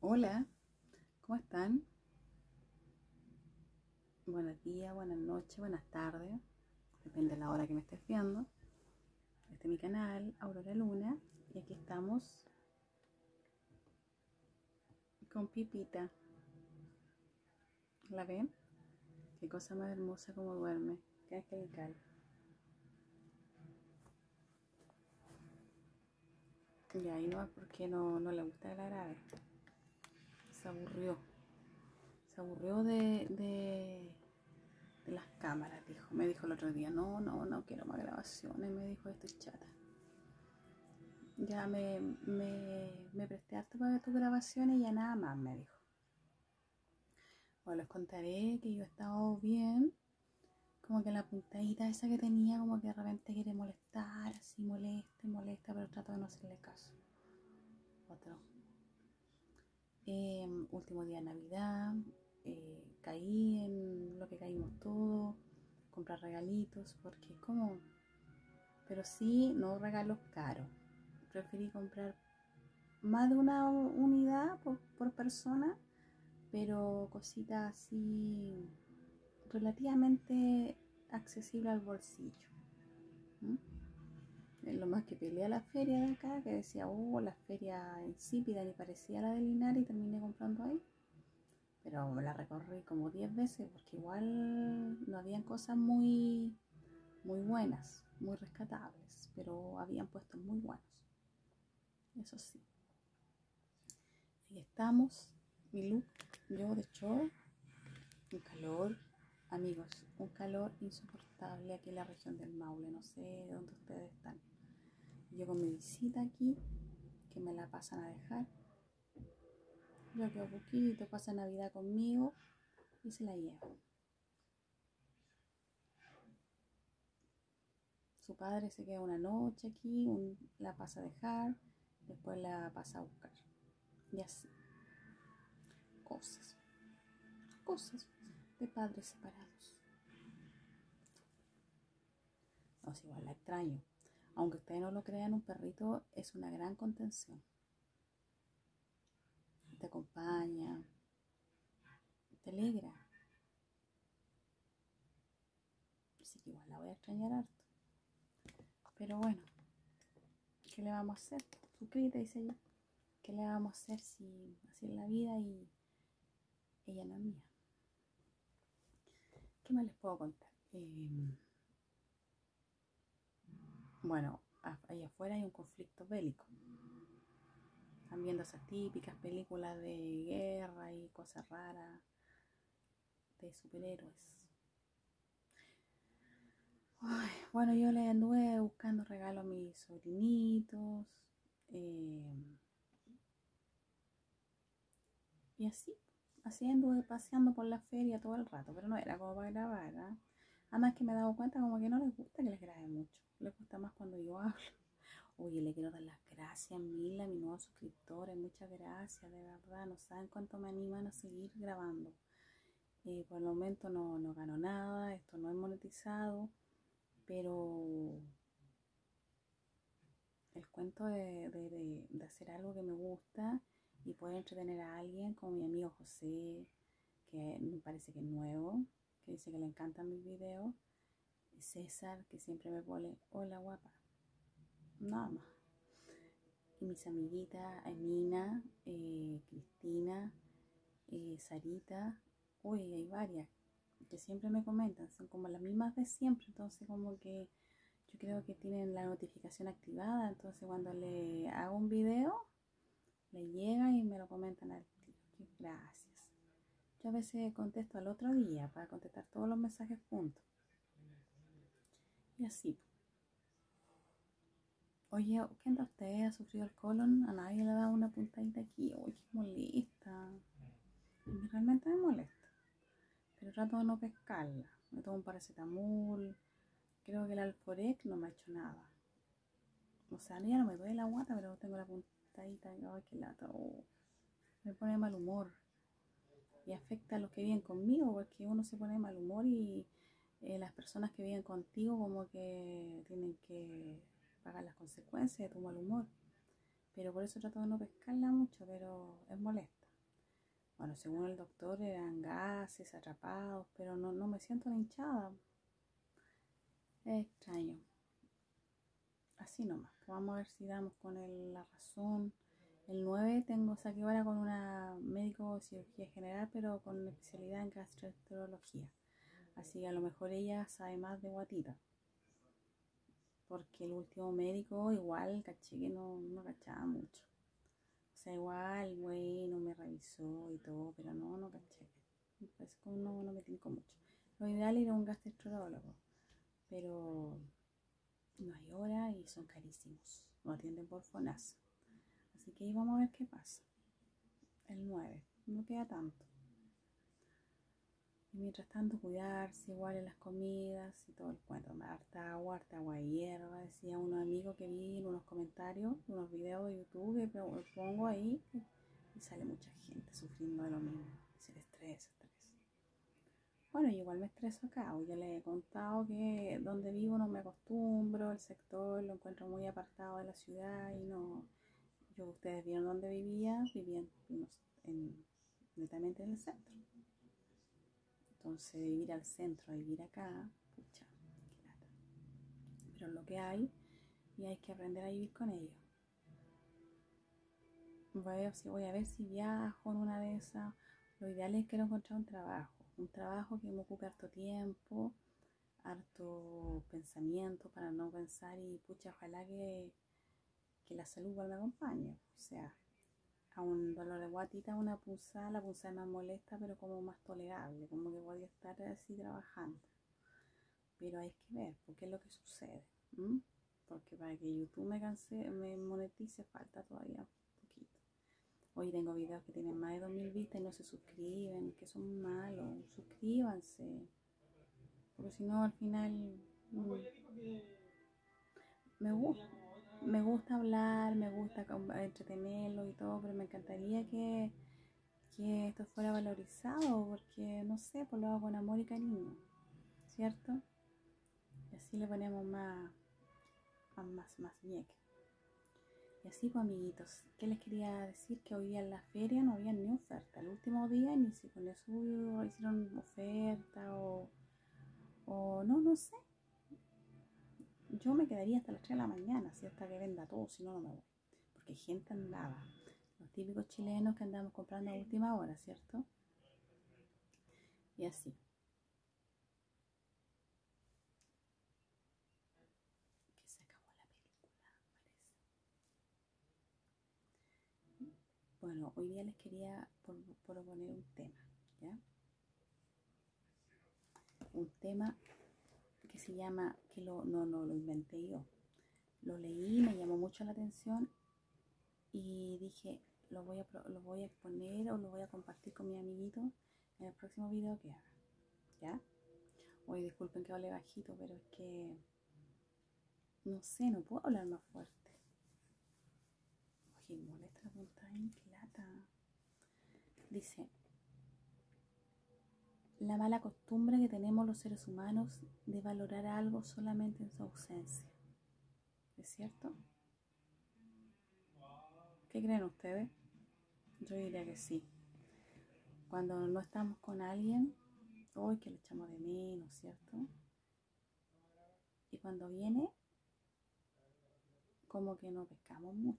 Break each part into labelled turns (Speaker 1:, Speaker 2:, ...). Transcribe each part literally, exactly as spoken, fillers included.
Speaker 1: Hola, ¿cómo están? Buenos días, buenas noches, buenas tardes, depende de la hora que me estés viendo. Este es mi canal, Aurora Luna, y aquí estamos con Pipita. ¿La ven? Qué cosa más hermosa como duerme, qué angelical. Y ahí no es porque no, no le gusta que la grabe. Se aburrió. Se aburrió de, de, de las cámaras, dijo. Me dijo el otro día, no, no, no quiero más grabaciones. Me dijo, estoy chata. Ya me, me, me presté harto para ver tus grabaciones y ya nada más, me dijo. Bueno, les contaré que yo he estado bien. Como que la puntadita esa que tenía, como que de repente quiere molestar, así molesta, molesta, pero trato de no hacerle caso. Otro. Eh, último día de Navidad, eh, caí en lo que caímos todos, comprar regalitos, porque es como, pero sí, no regalos caros. Preferí comprar más de una unidad por, por persona, pero cositas así relativamente accesible al bolsillo. ¿Mm? Lo más que peleé a la feria de acá, que decía, oh, la feria insípida, ni parecía la de Linares, y terminé comprando ahí. Pero me la recorrí como diez veces porque igual no habían cosas muy, muy buenas, muy rescatables, pero habían puestos muy buenos. Eso sí. Ahí estamos, mi look, yo de short, un calor, amigos, un calor insoportable aquí en la región del Maule, no sé dónde ustedes están. Yo con mi visita aquí, que me la pasan a dejar, yo quedo poquito, pasa Navidad conmigo y se la lleva. Su padre se queda una noche aquí, un, la pasa a dejar, después la pasa a buscar. Y así, cosas, cosas de padres separados. No, es igual la extraño. Aunque ustedes no lo crean, un perrito es una gran contención. Te acompaña, te alegra. Así que igual la voy a extrañar harto. Pero bueno, ¿qué le vamos a hacer? Suscríbete, dice ella. ¿Qué le vamos a hacer si así es la vida y ella no es mía? ¿Qué más les puedo contar? Eh, bueno, allá afuera hay un conflicto bélico. Están viendo esas típicas películas de guerra y cosas raras de superhéroes. Ay, bueno, yo le anduve buscando regalos a mis sobrinitos. Eh, y así, así anduve paseando por la feria todo el rato, pero no era como para grabar, ¿eh? Además que me he dado cuenta como que no les gusta que les grabe mucho. Les gusta más cuando yo hablo. Oye, le quiero dar las gracias mil a mis nuevos suscriptores. Muchas gracias, de verdad. No saben cuánto me animan a seguir grabando. Eh, por el momento no, no gano nada. Esto no es monetizado. Pero el cuento de, de, de, de hacer algo que me gusta y poder entretener a alguien, como mi amigo José, que me parece que es nuevo, que dice que le encantan mis videos. César, que siempre me pone, hola guapa. Nada más. Y mis amiguitas, Emina, eh, Cristina, eh, Sarita, uy, hay varias que siempre me comentan, son como las mismas de siempre, entonces como que yo creo que tienen la notificación activada, entonces cuando le hago un video, le llega y me lo comentan al tiro. Gracias. Yo a veces contesto al otro día para contestar todos los mensajes juntos. Y así. Oye, ¿qué anda usted? ¿Ha sufrido el colon? A nadie le ha dado una puntadita aquí. Uy, qué molesta. Realmente me molesta. Pero trato de no pescarla. Me tomo un paracetamol. Creo que el Alforec no me ha hecho nada. O sea, ya no me duele la guata, pero tengo la puntadita. Ay, qué lata. Oh, me pone de mal humor. Y afecta a los que viven conmigo, porque uno se pone de mal humor y eh, las personas que viven contigo como que tienen que pagar las consecuencias de tu mal humor. Pero por eso trato de no pescarla mucho, pero es molesta. Bueno, según el doctor eran gases atrapados, pero no, no me siento hinchada. Es extraño. Así nomás. Vamos a ver si damos con el, la razón. El nueve tengo, saqué ahora con una médico de cirugía general, pero con especialidad en gastroenterología. Así que a lo mejor ella sabe más de guatita. Porque el último médico igual caché que no, no cachaba mucho. O sea, igual, bueno, me revisó y todo, pero no, no caché. Parece que no, no me tincó mucho. Lo ideal era un gastroenterólogo, pero no hay hora y son carísimos. No atienden por FONASA. Así que ahí vamos a ver qué pasa. El nueve, no queda tanto. Y mientras tanto, cuidarse igual en las comidas y todo el cuento. Harta agua, harta agua de hierba. Decía unos amigos que vi en unos comentarios, unos videos de YouTube que pongo ahí y sale mucha gente sufriendo de lo mismo. Se le estresa, estrés. Bueno, yo igual me estreso acá. Ya les he contado que donde vivo no me acostumbro, el sector lo encuentro muy apartado de la ciudad y no. Yo, ustedes vieron dónde vivía, vivía en, en, netamente en el centro. Entonces, vivir al centro, vivir acá, pucha, qué lata. Pero es lo que hay y hay que aprender a vivir con ello. Voy a ver si, voy a ver si viajo en una de esas. Lo ideal es que no encontrar un trabajo. Un trabajo que me ocupe harto tiempo, harto pensamiento para no pensar y pucha, ojalá que, que la salud igual me acompañe. O sea, a un dolor de guatita, una punzada, la punzada es más molesta, pero como más tolerable, como que podía estar así trabajando. Pero hay que ver, porque es lo que sucede. ¿Mm? Porque para que YouTube me, canse, me monetice falta todavía un poquito. Hoy tengo videos que tienen más de dos mil vistas y no se suscriben, que son malos. Suscríbanse. Porque si no, al final mm, me gusta. Me gusta hablar, me gusta entretenerlo y todo, pero me encantaría que, que esto fuera valorizado, porque no sé, pues lo hago con amor y cariño, ¿cierto? Y así le ponemos más, más, más, más ñeque. Y así pues, amiguitos, ¿qué les quería decir? Que hoy día en la feria no había ni oferta. El último día ni si con eso hicieron oferta o, o no, no sé. Yo me quedaría hasta las tres de la mañana, así hasta que venda todo, si no, no me voy. Porque gente andaba. Los típicos chilenos que andamos comprando a última hora, ¿cierto? Y así. Que se acabó la película, parece. Bueno, hoy día les quería proponer un tema, ¿ya? Un tema que se llama, que lo, no, no lo inventé yo. Lo leí, me llamó mucho la atención y dije, lo voy a, lo voy a exponer o lo voy a compartir con mi amiguito en el próximo video que haga, ¿ya? Hoy disculpen que hable bajito, pero es que no sé, no puedo hablar más fuerte. Oye, molesta la punta ahí, qué lata. Dice, la mala costumbre que tenemos los seres humanos de valorar algo solamente en su ausencia. ¿Es cierto? ¿Qué creen ustedes? Yo diría que sí. Cuando no estamos con alguien, hoy que lo echamos de menos, ¿cierto? Y cuando viene, como que no pescamos mucho.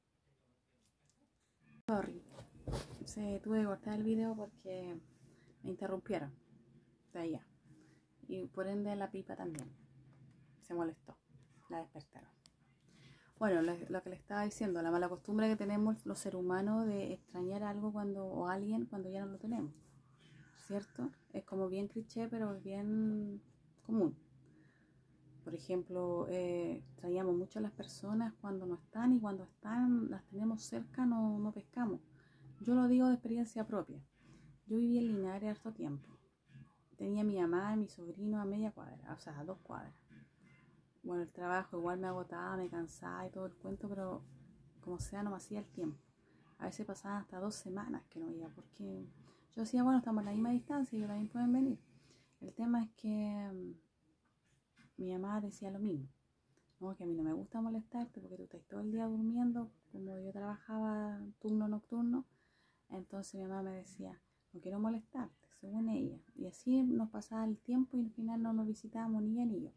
Speaker 1: Sorry, se tuve que cortar el video porque me interrumpieron de allá. Y por ende la pipa también se molestó, la despertaron. Bueno, lo, lo que le estaba diciendo, la mala costumbre que tenemos los seres humanos de extrañar algo cuando o a alguien cuando ya no lo tenemos, ¿cierto? Es como bien cliché, pero es bien común. Por ejemplo, eh, extrañamos mucho a las personas cuando no están y cuando están, las tenemos cerca, no, no pescamos. Yo lo digo de experiencia propia. Yo viví en Linares harto tiempo. Tenía a mi mamá y mi sobrino a media cuadra, o sea, a dos cuadras. Bueno, el trabajo igual me agotaba, me cansaba y todo el cuento, pero como sea no me hacía el tiempo. A veces pasaban hasta dos semanas que no iba, porque yo decía, bueno, estamos a la misma distancia y ellos también pueden venir. El tema es que um, mi mamá decía lo mismo, ¿no? Que a mí no me gusta molestarte porque tú estás todo el día durmiendo, como yo trabajaba turno nocturno, entonces Entonces mi mamá me decía, no quiero molestarte, según ella. Y así nos pasaba el tiempo y al final no nos visitábamos ni ella ni yo.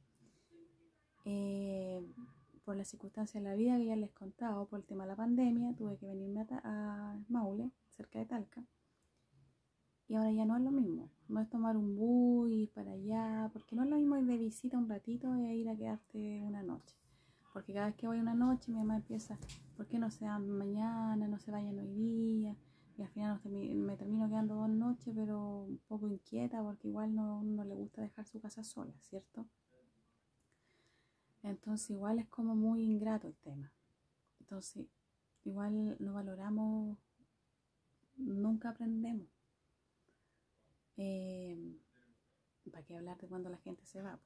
Speaker 1: Eh, por las circunstancias de la vida que ya les contaba, por el tema de la pandemia, tuve que venirme a, a Maule, cerca de Talca. Y ahora ya no es lo mismo, no es tomar un bus y ir para allá, porque no es lo mismo ir de visita un ratito e ir a quedarte una noche. Porque cada vez que voy una noche mi mamá empieza, ¿por qué no se van mañana, no se vayan hoy día? Y al final me termino quedando dos noches, pero un poco inquieta porque igual no, no le gusta dejar su casa sola, ¿cierto? Entonces igual es como muy ingrato el tema. Entonces igual no valoramos, nunca aprendemos. Eh, ¿Para qué hablar de cuando la gente se va?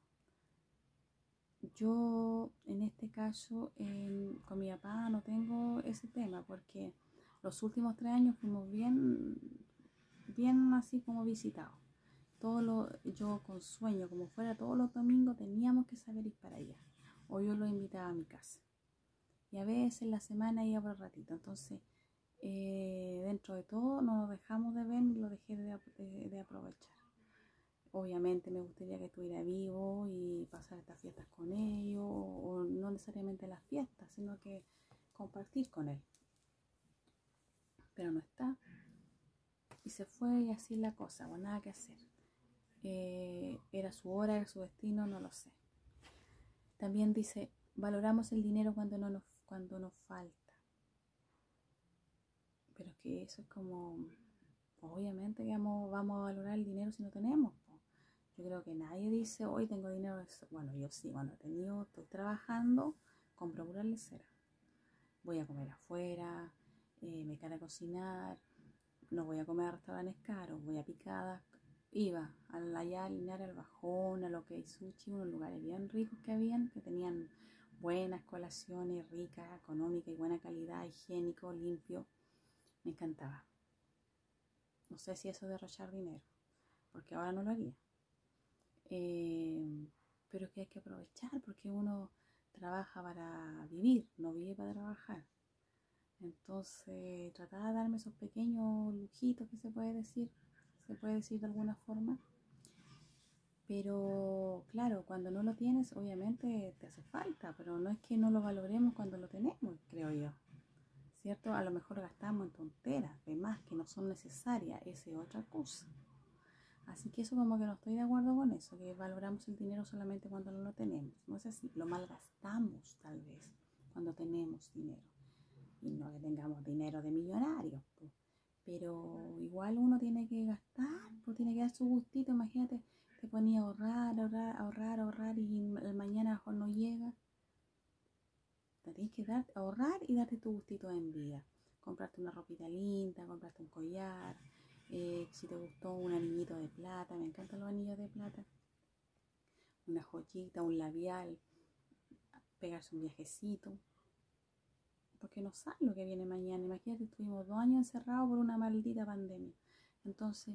Speaker 1: Yo en este caso eh, con mi papá no tengo ese tema porque los últimos tres años fuimos bien, bien así como visitados. Todo lo, yo con sueño, como fuera todos los domingos teníamos que saber ir para allá. O yo lo invitaba a mi casa. Y a veces en la semana iba por ratito. Entonces, eh, dentro de todo no nos dejamos de ver ni lo dejé de, de, de aprovechar. Obviamente me gustaría que estuviera vivo y pasar estas fiestas con ellos, o, o no necesariamente las fiestas, sino que compartir con él. Pero no está. Y se fue y así es la cosa, o nada que hacer. Eh, era su hora, era su destino, no lo sé. También dice, valoramos el dinero cuando, no nos, cuando nos falta. Pero es que eso es como, obviamente que vamos, vamos a valorar el dinero si no tenemos. Yo creo que nadie dice, hoy tengo dinero. Bueno, yo sí, cuando he tenido, estoy trabajando, compro pura lecera. Voy a comer afuera, eh, me encanta cocinar, no voy a comer a restaurantes caros, voy a picadas. Iba allá a Linares, al Bajón, a lo que hay sushi, unos lugares bien ricos que habían, que tenían buenas colaciones, ricas, económicas y buena calidad, higiénico, limpio. Me encantaba. No sé si eso es derrochar dinero, porque ahora no lo haría. Eh, pero es que hay que aprovechar porque uno trabaja para vivir, no vive para trabajar. Entonces trataba de darme esos pequeños lujitos que se puede decir, se puede decir de alguna forma. Pero claro, cuando no lo tienes obviamente te hace falta, pero no es que no lo valoremos cuando lo tenemos, creo yo. ¿Cierto? A lo mejor gastamos en tonteras, demás que no son necesarias, esa es otra cosa. Así que eso como que no estoy de acuerdo con eso, que valoramos el dinero solamente cuando no lo tenemos. No es así, lo malgastamos tal vez cuando tenemos dinero. Y no que tengamos dinero de millonarios, pues. Pero igual uno tiene que gastar, pues tiene que dar su gustito. Imagínate, te ponía a ahorrar, ahorrar, ahorrar, ahorrar y el mañana mejor no llega. Te tienes que dar, ahorrar y darte tu gustito en vida. Comprarte una ropita linda, comprarte un collar. Eh, si te gustó un anillito de plata, me encantan los anillos de plata, una joyita, un labial, pegarse un viajecito, porque no sabes lo que viene mañana. Imagínate, estuvimos dos años encerrados por una maldita pandemia. Entonces,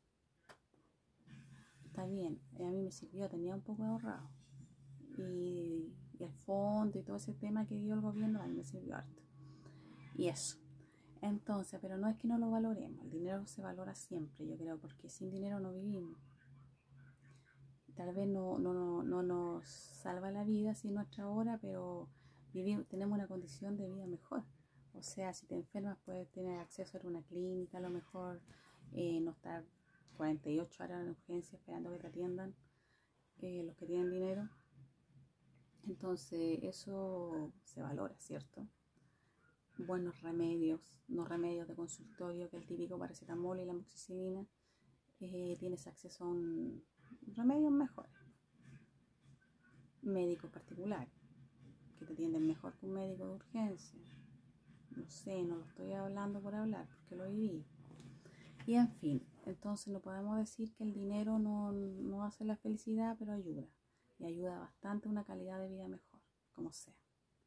Speaker 1: está bien, a mí me sirvió, tenía un poco ahorrado. Y, y el fondo y todo ese tema que dio el gobierno, a mí me sirvió harto. Y eso. Entonces, pero no es que no lo valoremos, el dinero se valora siempre, yo creo, porque sin dinero no vivimos. Tal vez no, no, no, no nos salva la vida si nuestra hora, pero vivimos, tenemos una condición de vida mejor. O sea, si te enfermas puedes tener acceso a una clínica, a lo mejor eh, no estar cuarenta y ocho horas en urgencia esperando que te atiendan eh, los que tienen dinero. Entonces eso se valora, ¿cierto? Buenos remedios, no remedios de consultorio, que el típico paracetamol y la amoxicilina, eh, tienes acceso a un remedios mejores. Médicos particulares, que te atienden mejor que un médico de urgencia. No sé, no lo estoy hablando por hablar, porque lo viví. Y en fin, entonces no podemos decir que el dinero no, no hace la felicidad, pero ayuda. Y ayuda bastante a una calidad de vida mejor, como sea.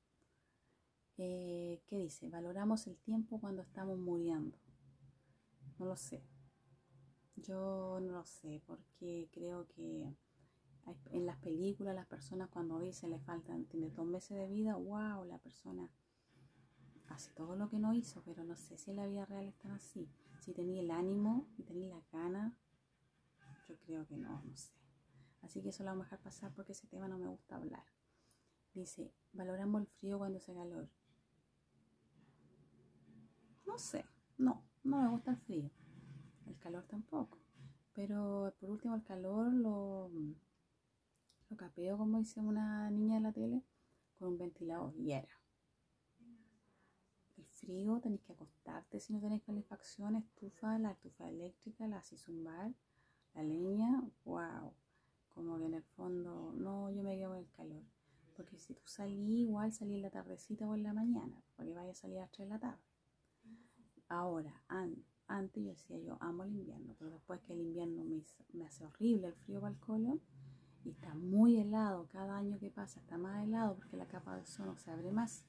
Speaker 1: Eh, ¿Qué dice? Valoramos el tiempo cuando estamos muriendo. No lo sé. Yo no lo sé, porque creo que en las películas las personas cuando dicen le faltan, tiene dos meses de vida, wow, la persona hace todo lo que no hizo, pero no sé si en la vida real están así. Si tenía el ánimo y tenía las ganas, yo creo que no, no sé. Así que eso lo vamos a dejar pasar porque ese tema no me gusta hablar. Dice, valoramos el frío cuando hace calor. No sé, no, no me gusta el frío. El calor tampoco. Pero por último el calor lo, lo capeo, como dice una niña de la tele, con un ventilador. Y era. El frío tenéis que acostarte si no tenéis calefacción, estufa, la estufa eléctrica, la haces zumbar, la leña, wow. Como que en el fondo, no, yo me quedo con el calor. Porque si tú salís, igual salís en la tardecita o en la mañana, porque vaya a salir a las tres de la tarde. Ahora, an, antes yo decía, yo amo el invierno, pero después que el invierno me, hizo, me hace horrible el frío para el colon y está muy helado, cada año que pasa está más helado porque la capa de ozono se abre más.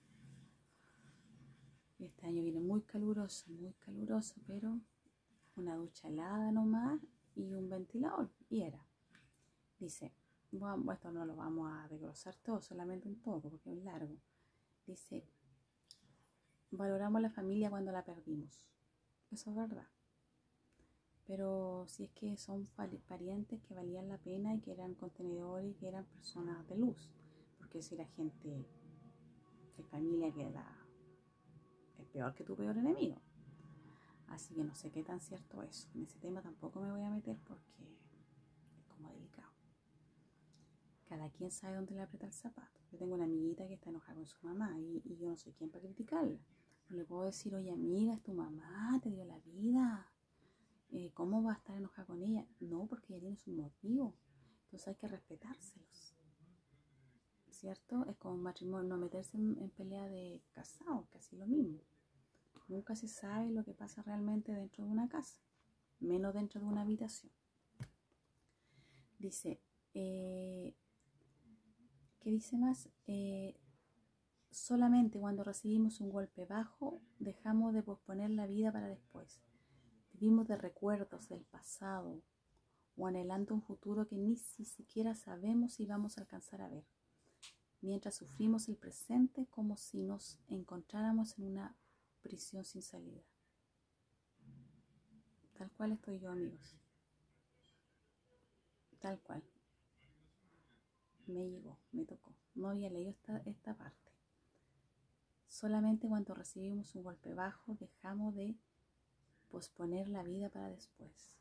Speaker 1: Este año viene muy caluroso, muy caluroso, pero una ducha helada nomás y un ventilador, y era. Dice, bueno, esto no lo vamos a desglosar todo, solamente un poco, porque es largo. Dice, valoramos la familia cuando la perdimos. Eso es verdad. Pero si es que son parientes que valían la pena y que eran contenedores y que eran personas de luz. Porque si era gente de familia que la, es peor que tu peor enemigo. Así que no sé qué tan cierto es. En ese tema tampoco me voy a meter porque es como delicado. Cada quien sabe dónde le aprieta el zapato. Yo tengo una amiguita que está enojada con su mamá y, y yo no soy quien para criticarla. No le puedo decir, oye amiga, es tu mamá, te dio la vida. Eh, ¿Cómo va a estar enojada con ella? No, porque ella tiene su motivo. Entonces hay que respetárselos. ¿Cierto? Es como un matrimonio, no meterse en, en pelea de casados, casi lo mismo. Nunca se sabe lo que pasa realmente dentro de una casa, menos dentro de una habitación. Dice, eh, ¿qué dice más? Eh, solamente cuando recibimos un golpe bajo, dejamos de posponer la vida para después. Vivimos de recuerdos del pasado o anhelando un futuro que ni siquiera sabemos si vamos a alcanzar a ver. Mientras sufrimos el presente como si nos encontráramos en una prisión sin salida. Tal cual estoy yo, amigos. Tal cual. Me llegó, me tocó. No había leído esta, esta parte. Solamente cuando recibimos un golpe bajo dejamos de posponer la vida para después.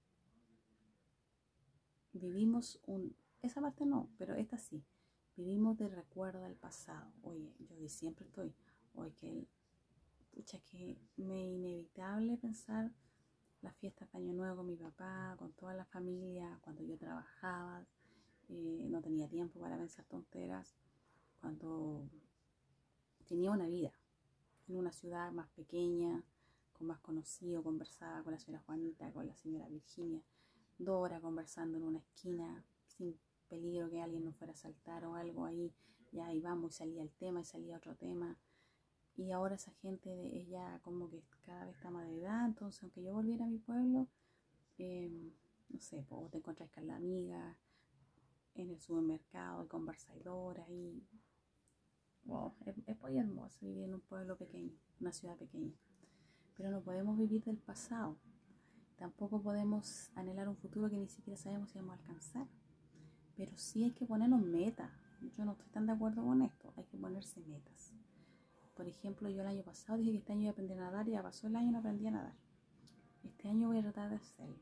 Speaker 1: Vivimos un... Esa parte no, pero esta sí. Vivimos de recuerdo del pasado. Oye, yo siempre estoy... Oye, que... Pucha, que me es inevitable pensar las fiestas de Año Nuevo con mi papá, con toda la familia, cuando yo trabajaba, eh, no tenía tiempo para pensar tonteras, cuando tenía una vida en una ciudad más pequeña, con más conocido, conversaba con la señora Juanita, con la señora Virginia, Dora conversando en una esquina, sin peligro que alguien nos fuera a asaltar o algo ahí, ya íbamos y salía el tema y salía otro tema. Y ahora esa gente de ella como que cada vez está más de edad, entonces aunque yo volviera a mi pueblo, eh, no sé, o te encontrás con la amiga en el supermercado y conversadoras y wow, es, es muy hermoso vivir en un pueblo pequeño, una ciudad pequeña. Pero no podemos vivir del pasado, tampoco podemos anhelar un futuro que ni siquiera sabemos si vamos a alcanzar. Pero sí hay que ponernos metas. Yo no estoy tan de acuerdo con esto, hay que ponerse metas. Por ejemplo, yo el año pasado dije que este año iba a aprender a nadar y ya pasó el año y no aprendí a nadar. Este año voy a tratar de hacerlo.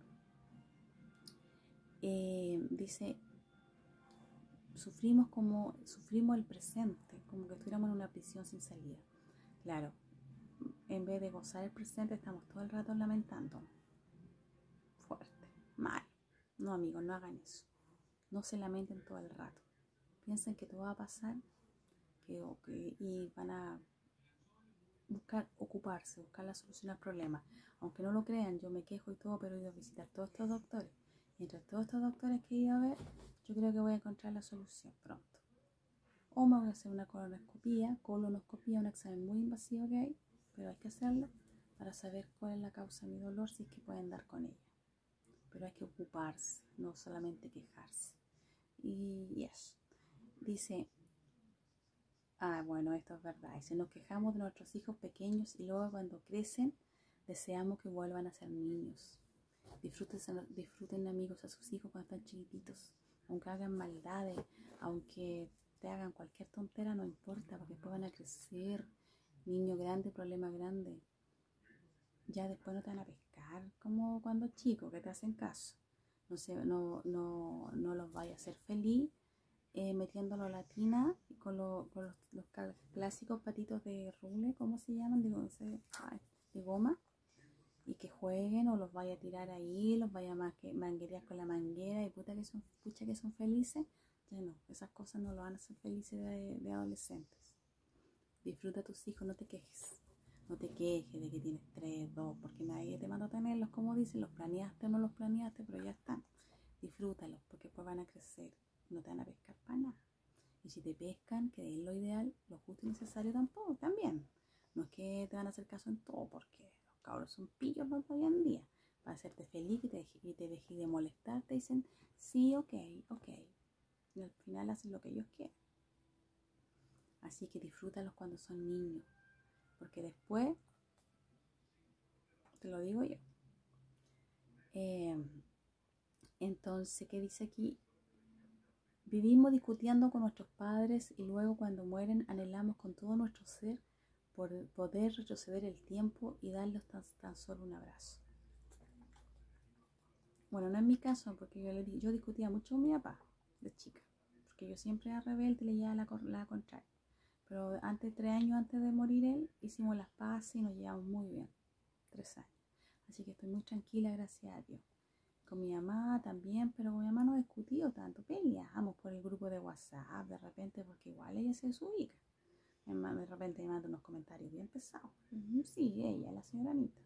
Speaker 1: Eh, dice, sufrimos como, sufrimos el presente, como que estuviéramos en una prisión sin salida. Claro, en vez de gozar el presente, estamos todo el rato lamentando. Fuerte, mal. No, amigos, no hagan eso. No se lamenten todo el rato. Piensen que todo va a pasar que, que, y van a buscar ocuparse, buscar la solución al problema. Aunque no lo crean, yo me quejo y todo, pero he ido a visitar todos estos doctores. Y entre todos estos doctores que he ido a ver, yo creo que voy a encontrar la solución pronto. O me voy a hacer una colonoscopía, colonoscopía, un examen muy invasivo que hay, pero hay que hacerlo para saber cuál es la causa de mi dolor, si es que pueden dar con ella. Pero hay que ocuparse, no solamente quejarse. Y eso. Dice, Ah, bueno, esto es verdad. Y si nos quejamos de nuestros hijos pequeños y luego cuando crecen, deseamos que vuelvan a ser niños. Disfruten, disfruten amigos a sus hijos cuando están chiquititos. Aunque hagan maldades, aunque te hagan cualquier tontera, no importa, porque después van a crecer. Niño grande, problema grande. Ya después no te van a pescar como cuando chicos, que te hacen caso. No, sé, no, no, no los vaya a hacer feliz eh, metiéndolo a la tina con, lo, con los, los clásicos patitos de rule, ¿cómo se llaman? Digo, no sé, ay, de goma. Y que jueguen o los vaya a tirar ahí, los vaya a manguerear con la manguera y puta que son, pucha que son felices. Ya no, esas cosas no lo van a hacer felices de, de adolescentes. Disfruta a tus hijos, no te quejes. No te quejes de que tienes tres, dos, porque nadie te manda a tenerlos, como dicen, los planeaste o no los planeaste, pero ya están. Disfrútalos, porque después van a crecer, no te van a pescar para nada. Y si te pescan, que es lo ideal, lo justo y necesario tampoco, también. No es que te van a hacer caso en todo, porque los cabros son pillos los de hoy en día. Para hacerte feliz y te, y te dejes de molestar, te dicen, sí, ok, ok. Y al final hacen lo que ellos quieren. Así que disfrútalos cuando son niños, porque después, te lo digo yo. Eh, entonces, ¿qué dice aquí? Vivimos discutiendo con nuestros padres y luego cuando mueren anhelamos con todo nuestro ser por poder retroceder el tiempo y darles tan, tan solo un abrazo. Bueno, no es mi caso, porque yo, yo discutía mucho con mi papá de chica, porque yo siempre era rebelde y le llevaba la, la contraria. Pero antes, tres años antes de morir él, hicimos las paces y nos llevamos muy bien, tres años. Así que estoy muy tranquila, gracias a Dios. Con mi mamá también, pero con mi mamá no he discutido tanto, peleamos por el grupo de WhatsApp de repente, porque igual ella se desubica. De repente me manda unos comentarios bien pesados. Sí, ella, la señora Anita.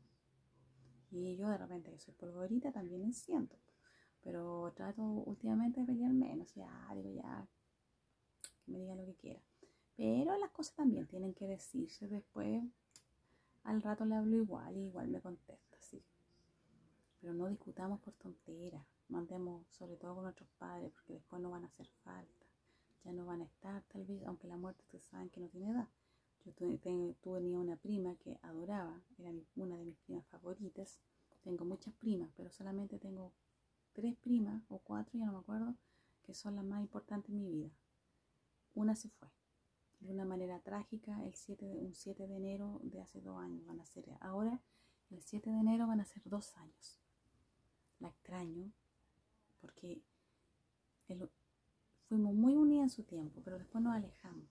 Speaker 1: Y yo de repente, que soy polvorita, también me siento. Pero trato últimamente de pelear menos. Ya, digo, ya, que me diga lo que quiera. Pero las cosas también tienen que decirse después. Al rato le hablo igual y igual me contesta, sí. Pero no discutamos por tonteras. Mandemos sobre todo con nuestros padres, porque después no van a hacer falta. Ya no van a estar, tal vez, aunque la muerte ustedes saben que no tiene edad. Yo tuve, tenía una prima que adoraba, era mi, una de mis primas favoritas. Tengo muchas primas, pero solamente tengo tres primas o cuatro, ya no me acuerdo, que son las más importantes en mi vida. Una se fue de una manera trágica el siete de, un siete de enero de hace dos años. Van a ser ahora, el siete de enero van a ser dos años. La extraño porque el, fuimos muy unidas en su tiempo, pero después nos alejamos.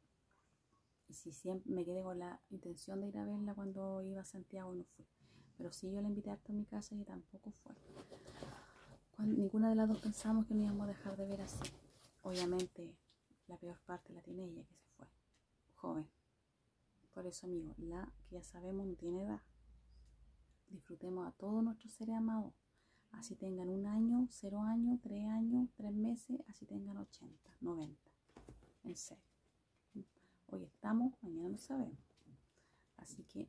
Speaker 1: Y si siempre me quedé con la intención de ir a verla cuando iba a Santiago, no fui. Pero sí, yo la invité a mi casa y tampoco fue. Cuando, ninguna de las dos pensamos que nos íbamos a dejar de ver así. Obviamente, la peor parte la tiene ella, que se fue, joven. Por eso, amigo, la que ya sabemos no tiene edad. Disfrutemos a todos nuestros seres amados. Así tengan un año, cero años, tres años, tres meses, así tengan ochenta, noventa. En serio. Hoy estamos, mañana no sabemos. Así que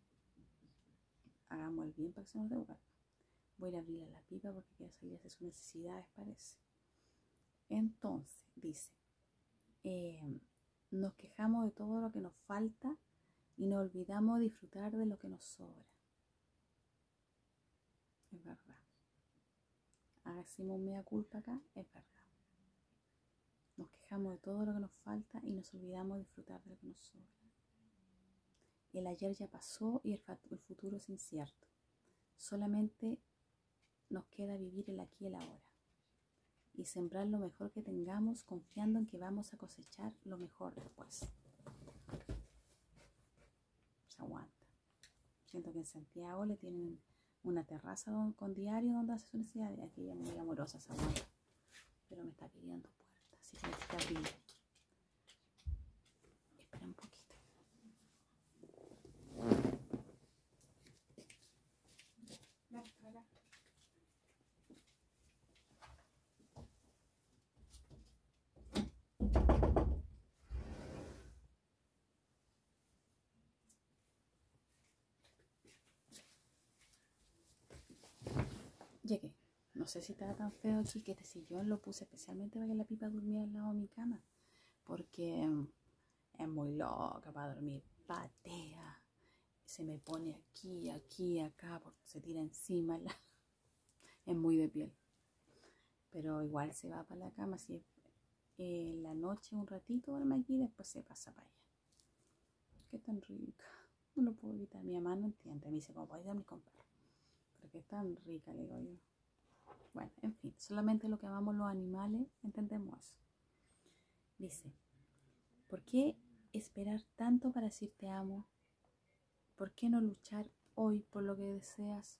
Speaker 1: hagamos el bien para que se nos devuelva. Voy a ir a abrirle la pipa porque quiere salir a hacer sus necesidades, parece. Entonces, dice, eh, nos quejamos de todo lo que nos falta y nos olvidamos de disfrutar de lo que nos sobra. Es verdad. Hacemos media culpa acá, es verdad. Nos quejamos de todo lo que nos falta y nos olvidamos de disfrutar de lo que nos sobra. El ayer ya pasó y el, el futuro es incierto. Solamente nos queda vivir el aquí y el ahora. Y sembrar lo mejor que tengamos, confiando en que vamos a cosechar lo mejor después. Se aguanta. Siento que en Santiago le tienen una terraza don, con diario donde hace su necesidad. Y aquí ella es muy amorosa, se aguanta. Pero me está pidiendo puerta, así que necesita abrir. Espera un poquito. Llegué. No sé si estaba tan feo aquí que este sillón lo puse especialmente para que la pipa durmiera al lado de mi cama. Porque es muy loca para dormir, patea, se me pone aquí, aquí, acá, porque se tira encima, la... es muy de piel. Pero igual se va para la cama, si es eh, en la noche un ratito duerme aquí y después se pasa para allá. Qué tan rica, no lo puedo evitar, mi mamá no entiende, me dice, ¿cómo puedes dormir con perro? Pero que es tan rica, le digo yo. Bueno, en fin, solamente lo que amamos los animales entendemos eso. Dice, ¿por qué esperar tanto para decir te amo? ¿Por qué no luchar hoy por lo que deseas?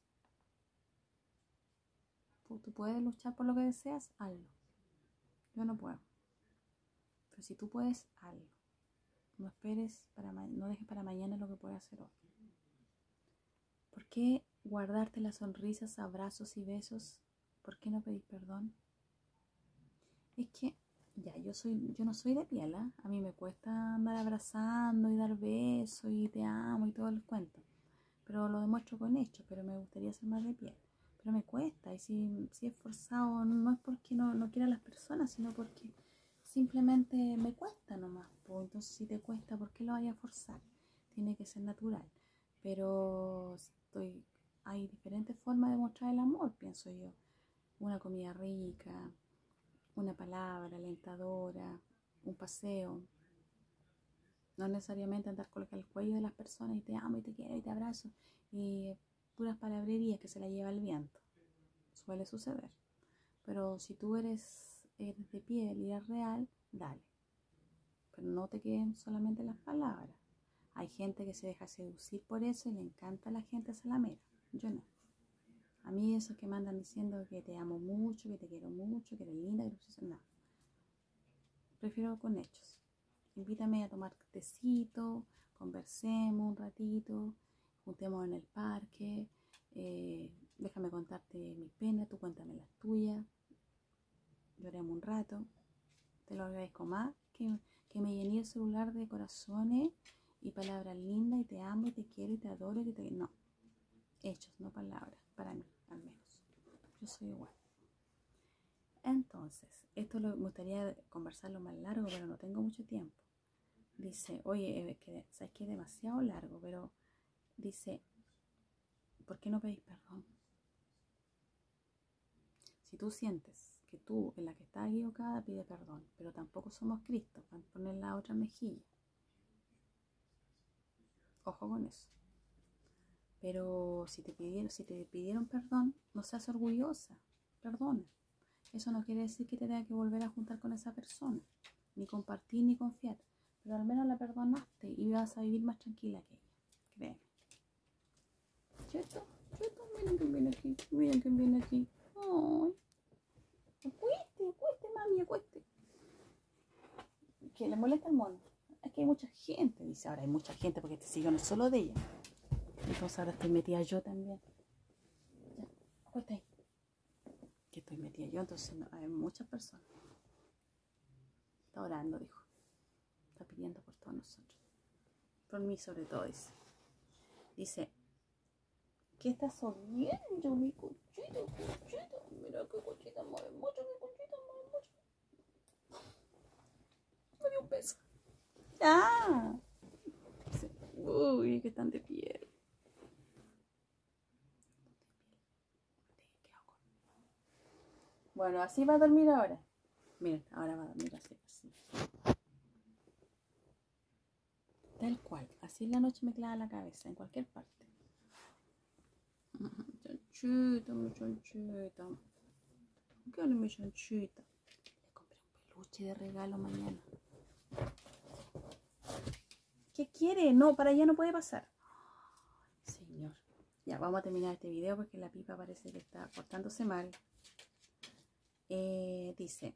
Speaker 1: ¿Tú puedes luchar por lo que deseas? Hazlo. Yo no puedo. Pero si tú puedes, hazlo. No esperes, para no dejes para mañana lo que puedes hacer hoy. ¿Por qué guardarte las sonrisas, abrazos y besos? ¿Por qué no pedir perdón? Es que, ya, yo soy, yo no soy de piel, ¿eh? A mí me cuesta andar abrazando y dar besos y te amo y todo el cuento. Pero lo demuestro con hechos, pero me gustaría ser más de piel. Pero me cuesta, y si, si es forzado, no es porque no, no quiera a las personas, sino porque simplemente me cuesta nomás. Pues entonces si te cuesta, ¿por qué lo vaya a forzar? Tiene que ser natural. Pero si estoy, hay diferentes formas de mostrar el amor, pienso yo. Una comida rica, una palabra alentadora, un paseo. No necesariamente andar colocando el cuello de las personas y te amo y te quiero y te abrazo. Y puras palabrerías que se la lleva el viento. Suele suceder. Pero si tú eres, eres de piel y eres real, dale. Pero no te queden solamente las palabras. Hay gente que se deja seducir por eso y le encanta a la gente salamera. Yo no. A mí esos que me andan diciendo que te amo mucho, que te quiero mucho, que eres linda, que no sé nada. Prefiero con hechos. Invítame a tomar tecito, conversemos un ratito, juntemos en el parque, eh, déjame contarte mis penas, tú cuéntame las tuyas, lloremos un rato, te lo agradezco más que, que me llené el celular de corazones y palabras lindas y te amo y te quiero y te adoro y que te... No, hechos, no palabras, para mí al menos, yo soy igual. Entonces, esto lo, me gustaría conversarlo más largo, pero no tengo mucho tiempo. Dice, oye, que, sabes que es demasiado largo, pero dice, ¿por qué no pedís perdón? Si tú sientes que tú, en la que estás equivocada, pide perdón, pero tampoco somos Cristo para poner la otra mejilla. Ojo con eso. Pero si te pidieron, si te pidieron perdón, no seas orgullosa, perdona. Eso no quiere decir que te tengas que volver a juntar con esa persona, ni compartir ni confiar, pero al menos la perdonaste y vas a vivir más tranquila que ella, créeme. Cheto, cheto, miren quién viene aquí, miren quién viene aquí. Ay, acueste, acueste, mami, acueste. ¿Qué le molesta el mono? Es que hay mucha gente, dice, ahora hay mucha gente porque este sillón es solo de ella. Entonces ahora estoy metida yo también. Ya, acueste ahí. Que estoy metida yo, entonces no, hay muchas personas. Está orando, dijo. Está pidiendo por todos nosotros. Por mí sobre todo, dice. Dice, ¿qué estás oliendo, mi cochito, cochito? Mira qué cochita mueve mucho, mi cochita mueve mucho. Me dio un beso. ¡Ah! Dice, uy, que están de piel. Bueno, así va a dormir ahora. Miren, ahora va a dormir así, así. Tal cual, así en la noche me clava la cabeza, en cualquier parte. Chanchita, mi chanchita. ¿Qué onda, mi chanchita? Le compré un peluche de regalo mañana. ¿Qué quiere? No, para allá no puede pasar. Señor. Ya, vamos a terminar este video porque la pipa parece que está portándose mal. Eh, dice,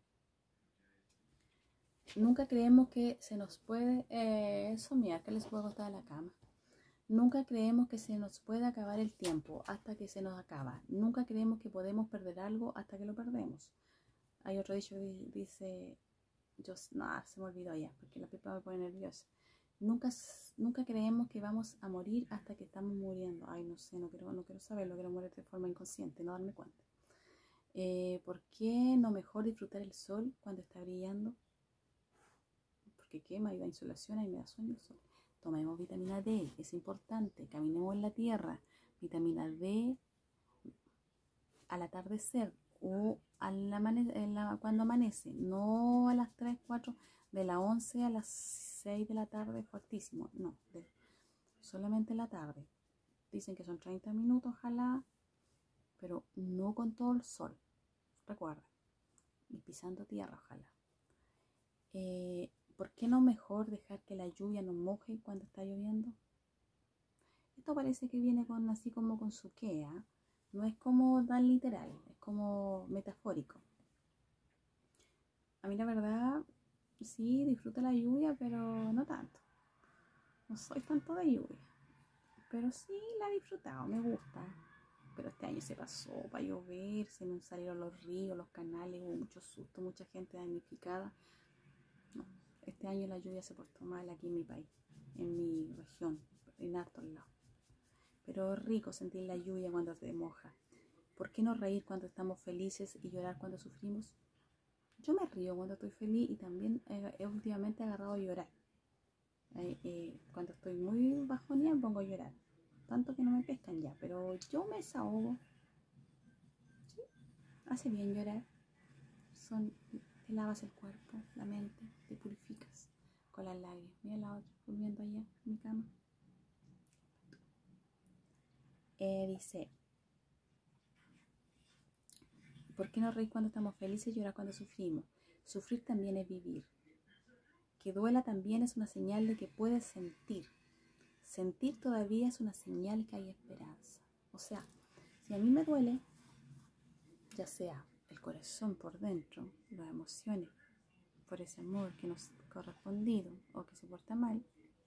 Speaker 1: nunca creemos que se nos puede eh, soñar, que les puede costar la cama. Nunca creemos que se nos puede acabar el tiempo hasta que se nos acaba. Nunca creemos que podemos perder algo hasta que lo perdemos. Hay otro dicho que dice, yo, no, se me olvidó ya, porque la pipa me pone nerviosa. Nunca, nunca creemos que vamos a morir hasta que estamos muriendo. Ay, no sé, no quiero, no quiero saberlo, quiero morir de forma inconsciente, no darme cuenta. Eh, ¿Por qué no mejor disfrutar el sol cuando está brillando? porque quema y da insolación y me da sueño el sol. Tomemos vitamina D, es importante. Caminemos en la tierra. Vitamina D al atardecer o al amane en la, cuando amanece, no a las tres, cuatro, de las once a las seis de la tarde, fuertísimo, no, de, solamente en la tarde. Dicen que son treinta minutos, ojalá, pero no con todo el sol, recuerda, y pisando tierra, ojalá. Eh, ¿Por qué no mejor dejar que la lluvia nos moje cuando está lloviendo? Esto parece que viene con así como con su qué, ¿eh? No es como tan literal, es como metafórico. A mí la verdad, sí, disfruto la lluvia, pero no tanto. No soy tanto de lluvia, pero sí la he disfrutado, me gusta. Pero este año se pasó para llover, se nos salieron los ríos, los canales, hubo mucho susto, mucha gente damnificada. No, este año la lluvia se portó mal aquí en mi país, en mi región, en hartos lados. Pero es rico sentir la lluvia cuando te moja. ¿Por qué no reír cuando estamos felices y llorar cuando sufrimos? Yo me río cuando estoy feliz y también he, he últimamente agarrado a llorar. Eh, eh, cuando estoy muy bajoneada me pongo a llorar. Tanto que no me pescan ya, pero yo me desahogo. ¿Sí? Hace bien llorar. Son, te lavas el cuerpo, la mente, te purificas con las lágrimas. Mira la otra durmiendo allá en mi cama. Eh, dice... ¿Por qué no reír cuando estamos felices y llorar cuando sufrimos? Sufrir también es vivir. Que duela también es una señal de que puedes sentir. Sentir todavía es una señal que hay esperanza. O sea, si a mí me duele, ya sea el corazón por dentro, las emociones por ese amor que nos ha correspondido o que se porta mal,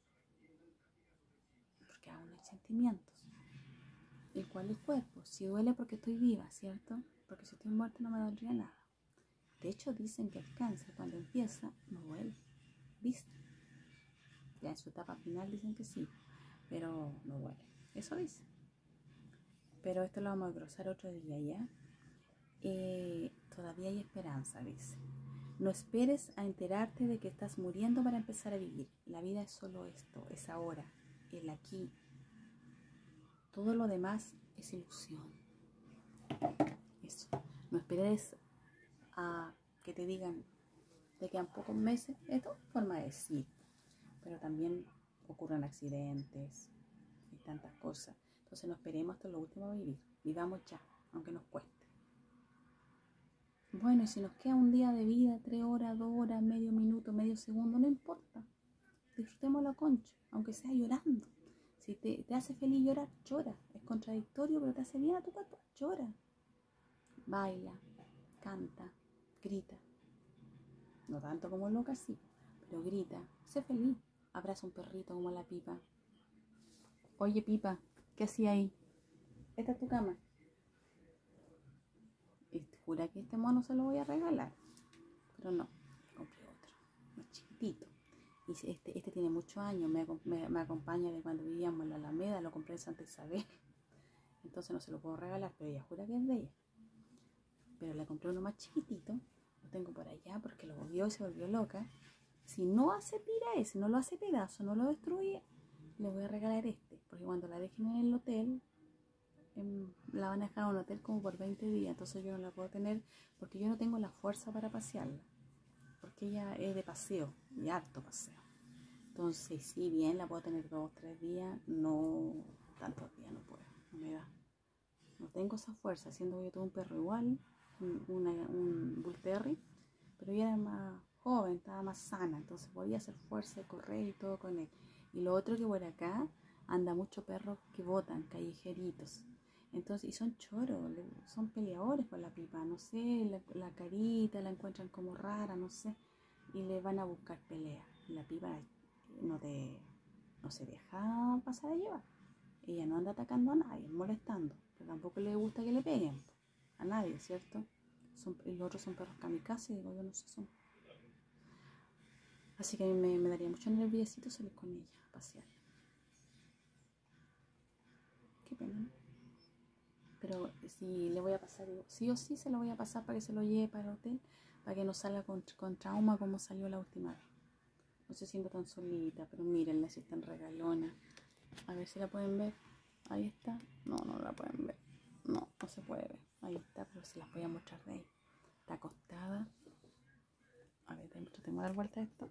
Speaker 1: porque aún hay sentimientos. Igual el cuerpo, si duele porque estoy viva, ¿cierto? Porque si estoy muerta no me dolería nada. De hecho dicen que el cáncer cuando empieza no duele, ¿viste? Ya en su etapa final dicen que sí, pero no duele. Eso dice. Pero esto lo vamos a desglosar otro día, ¿ya? Eh, todavía hay esperanza, dice. No esperes a enterarte de que estás muriendo para empezar a vivir. La vida es solo esto, es ahora, el aquí. Todo lo demás es ilusión. Eso. No esperes a que te digan te quedan pocos meses. Esto es forma de decir, pero también ocurren accidentes y tantas cosas. Entonces no esperemos hasta lo último a vivir. Vivamos ya, aunque nos cueste. Bueno, y si nos queda un día de vida, tres horas, dos horas, medio minuto, medio segundo, no importa. Disfrutemos la concha, aunque sea llorando. Si te, te hace feliz llorar, llora. Es contradictorio, pero te hace bien a tu cuerpo, llora. Baila, canta, grita. No tanto como loca, sí, pero grita, sé feliz. Abraza un perrito como la Pipa. Oye, Pipa, ¿qué hacía ahí? Esta es tu cama. Y te jura que este mono se lo voy a regalar. Pero no, compré otro, más chiquitito. Y este, este tiene muchos años, me, me, me acompaña de cuando vivíamos en la Alameda, lo compré en Santa Isabel. Entonces no se lo puedo regalar, pero ella jura que es de ella. Pero le compré uno más chiquitito, lo tengo por allá porque lo vio y se volvió loca. Si no hace pira ese, no lo hace pedazo, no lo destruye, le voy a regalar este. Porque cuando la dejen en el hotel, en, la van a dejar en un hotel como por veinte días. Entonces yo no la puedo tener porque yo no tengo la fuerza para pasearla. Porque ella es de paseo, y harto paseo. Entonces, sí, bien, la puedo tener dos, tres días, no tantos días, no puedo, no me da. No tengo esa fuerza, siendo que yo tuve un perro igual, un, una, un Bull Terrier, pero yo era más joven, estaba más sana, entonces podía hacer fuerza, correr y todo con él. Y lo otro que por acá anda muchos perros que botan, callejeritos. Entonces, y son choros, son peleadores con la Pipa, no sé, la, la carita la encuentran como rara, no sé, y le van a buscar pelea. La Pipa no, te, no se deja pasar a llevar. Ella no anda atacando a nadie, molestando, pero tampoco le gusta que le peguen a nadie, ¿cierto? Son, los otros son perros kamikaze, digo yo, no sé, son. Así que a mí me, me daría mucho nerviosito salir con ella a pasear. Qué pena, ¿no? Pero si le voy a pasar, digo, sí o sí se lo voy a pasar para que se lo lleve para el hotel, para que no salga con, con trauma como salió la última vez. no se sienta tan solita, pero mírenla si están regalona. A ver si la pueden ver. Ahí está. No, no la pueden ver. No, no se puede ver. Ahí está, pero se las voy a mostrar de ahí. Está acostada. A ver, tengo que dar vuelta a esto.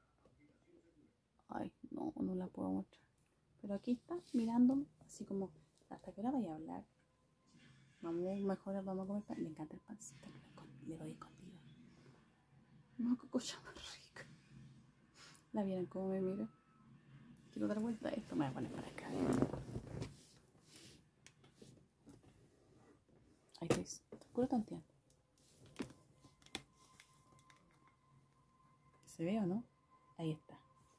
Speaker 1: Ay, no, no la puedo mostrar. Pero aquí está, mirándome, así como, ¿hasta qué hora vaya a hablar? Vamos, mejor vamos a comer pan. Le encanta el pancito, le doy escondido. No, qué cosa más rica. ¿La vieron cómo me mira? Quiero dar vuelta a esto, me voy a poner para acá. Ahí estoy, oscuro tanteando. ¿Se ve o no? Ahí está.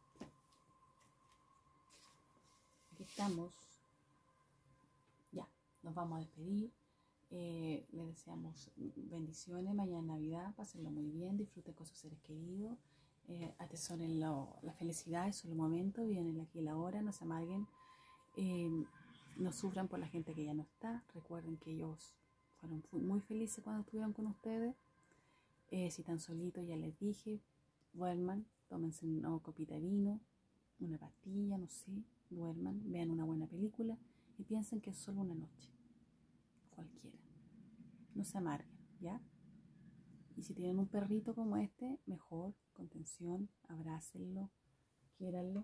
Speaker 1: Aquí estamos. Ya, nos vamos a despedir. Eh, les deseamos bendiciones. Mañana Navidad, pásenlo muy bien, disfruten con sus seres queridos. Eh, atesoren lo, la felicidad, es solo un momento, vienen aquí y la hora, no se amarguen. Eh, no sufran por la gente que ya no está. Recuerden que ellos fueron muy felices cuando estuvieron con ustedes. Eh, si están solitos, ya les dije, duerman, tómense una copita de vino, una pastilla, no sé, duerman, vean una buena película y piensen que es solo una noche, cualquiera. No se amarguen, ¿ya? Y si tienen un perrito como este, mejor, contención, abrácenlo, quiéranlo.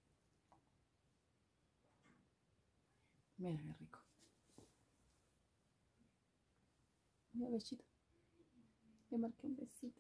Speaker 1: Mira qué rico. Mira, besito. Le marqué un besito.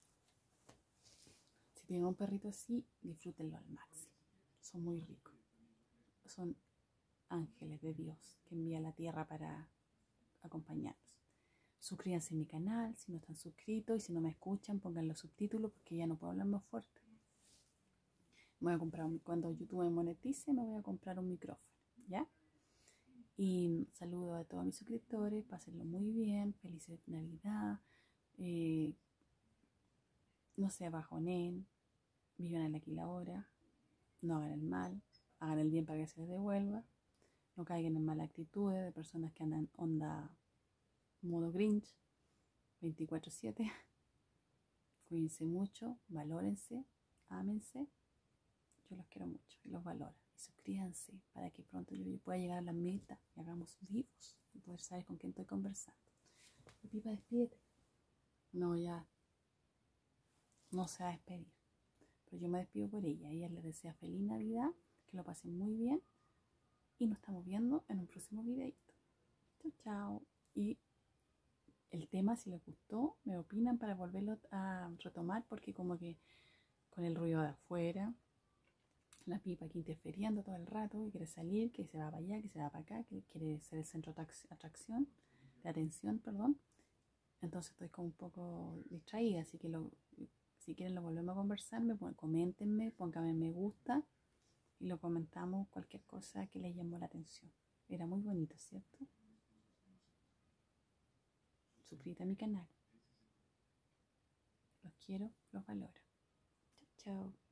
Speaker 1: Si tienen un perrito así, disfrútenlo al máximo. Son muy ricos. Son ángeles de Dios que envía a la tierra para acompañarnos. Suscríbanse a mi canal si no están suscritos y si no me escuchan, pongan los subtítulos porque ya no puedo hablar más fuerte. Me voy a comprar un, cuando YouTube me monetice, me voy a comprar un micrófono, ¿ya? Y saludo a todos mis suscriptores, pásenlo muy bien, feliz Navidad, eh, no se bajonen, vivan el aquí y la hora, no hagan el mal, hagan el bien para que se les devuelva, no caigan en malas actitudes de personas que andan onda modo Grinch veinticuatro siete. Cuídense mucho, valórense, ámense. Yo los quiero mucho y los valoro. Y suscríbanse para que pronto yo pueda llegar a la meta y hagamos vivos y poder saber con quién estoy conversando. Pipa, despídete. No, ya no se va a despedir. Pero yo me despido por ella. Ella les desea feliz Navidad, que lo pasen muy bien. Y nos estamos viendo en un próximo videito. Chao, chao. Y el tema, si les gustó, me opinan para volverlo a retomar, porque como que con el ruido de afuera, la pipa aquí interfiriendo todo el rato, que quiere salir, que se va para allá, que se va para acá, que quiere ser el centro de atracción, de atención, perdón. Entonces estoy como un poco distraída, así que lo, si quieren lo volvemos a conversar, me ponen, coméntenme, pónganme me gusta y lo comentamos, cualquier cosa que les llamó la atención. Era muy bonito, ¿cierto? Suscríbete a mi canal. Los quiero, los valoro. Chao, chao.